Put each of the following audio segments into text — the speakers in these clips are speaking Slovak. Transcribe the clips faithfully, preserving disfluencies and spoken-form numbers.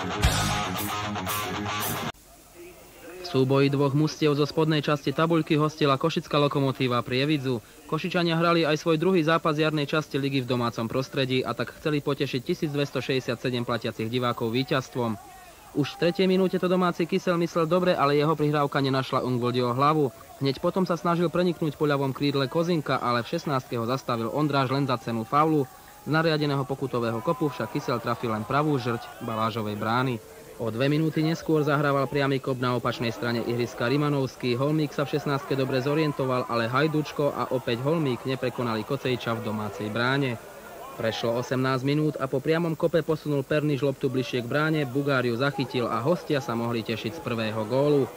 V súboji dvoch mustiev zo spodnej časti tabuľky hostila košická Lokomotíva Prievidzu. Košičania hrali aj svoj druhý zápas jarnej časti ligy v domácom prostredí a tak chceli potešiť tisícdvestošesťdesiatsedem platiacich divákov víťazstvom. Už v tretej minúte to domáci Kysel myslel dobre, ale jeho prihrávka nenašla Ungvoldiho hlavu. Hneď potom sa snažil preniknúť po ľavom krídle Kozinka, ale v šestnástke ho zastavil Ondráž len za cenu faulu. Z nariadeného pokutového kopu však Kysel trafil len pravú žrť Balážovej brány. O dve minúty neskôr zahrával priamy kop na opačnej strane ihriska Rimanovský. Holmík sa v šestnástke dobre zorientoval, ale Hajdučko a opäť Holmík neprekonali Kocejča v domácej bráne. Prešlo osemnásť minút a po priamom kope posunul Perniš loptu bližšie k bráne, Bugáriu zachytil a hostia sa mohli tešiť z prvého gólu.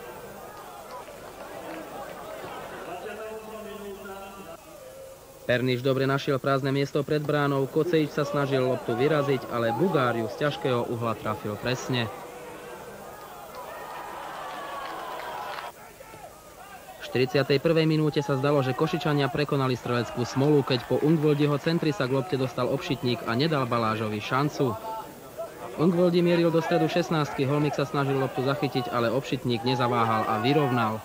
Perniš dobre našiel prázdne miesto pred bránou, Kocejč sa snažil loptu vyraziť, ale Bugáriu z ťažkého uhla trafil presne. V štyridsiatej prvej minúte sa zdalo, že Košičania prekonali streleckú smolu, keď po Ungvoldiho centri sa k lopte dostal Obšitník a nedal Balážovi šancu. Ungvoldi mieril do stredu šestnástky, Holmík sa snažil loptu zachytiť, ale Obšitník nezaváhal a vyrovnal.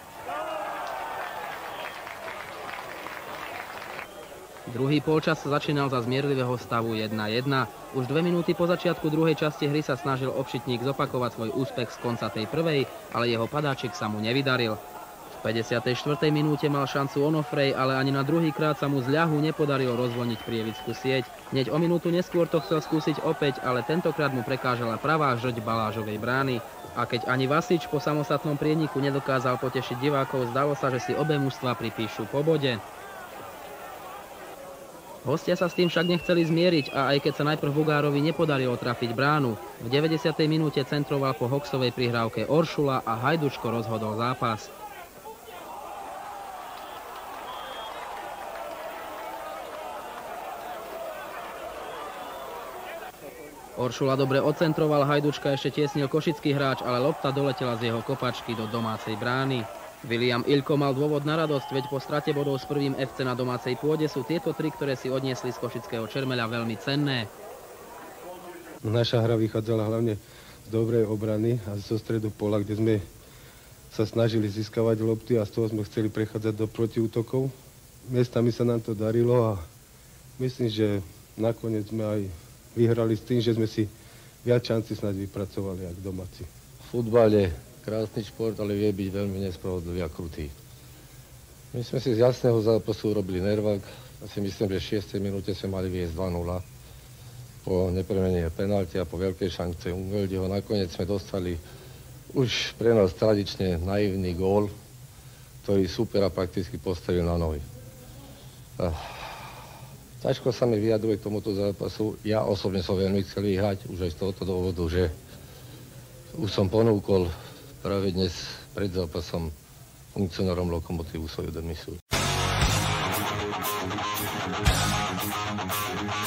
Druhý polčas sa začínal za zmierlivého stavu jedna jedna. Už dve minúty po začiatku druhej časti hry sa snažil Obšitník zopakovať svoj úspech z konca tej prvej, ale jeho padáčik sa mu nevydaril. V päťdesiatej štvrtej minúte mal šancu Onofrej, ale ani na druhý krát sa mu z ľahu nepodarilo rozvoľniť prievidskú sieť. Hneď o minútu neskôr to chcel skúsiť opäť, ale tentokrát mu prekážala pravá žrť Balážovej brány. A keď ani Vasič po samostatnom prieniku nedokázal potešiť divákov, zdalo sa, že si obe mužstvá pripíšu po bode. Hostia sa s tým však nechceli zmieriť a aj keď sa najprv Bugárovi nepodarilo trafiť bránu, v deväťdesiatej minúte centroval po Hoxovej prihrávke Oršula a Hajdučko rozhodol zápas. Oršula dobre odcentroval, Hajdučka ešte tiesnil košický hráč, ale lopta doletela z jeho kopačky do domácej brány. William Ilko mal dôvod na radosť, veď po strate bodov s prvým ef cé na domácej pôde sú tieto tri, ktoré si odniesli z košického Čermeľa, veľmi cenné. Naša hra vychádzala hlavne z dobrej obrany a zo stredu pola, kde sme sa snažili získavať lopty a z toho sme chceli prechádzať do protiútokov. Miestami sa nám to darilo a myslím, že nakoniec sme aj vyhrali s tým, že sme si viac šanci snáď vypracovali ako domáci. Futbal je krásny šport, ale vie byť veľmi nespravodlivý a krutý. My sme si z jasného zápasu urobili nervák. Ja si myslím, že v šiestej minúte sme mali viesť dva nula. Po nepremenení penalty a po veľkej šance Ungvoldiho nakoniec sme dostali už pre nás tradične naivný gól, ktorý supera prakticky postavil na nohy. Ťažko sa mi vyjadruje k tomuto zápasu. Ja osobne som veľmi chcel vyhrať, už aj z tohoto dôvodu, že už som ponúkol práve dnes pred zápasom funkcionárom Lokomotívu svoju demisiu.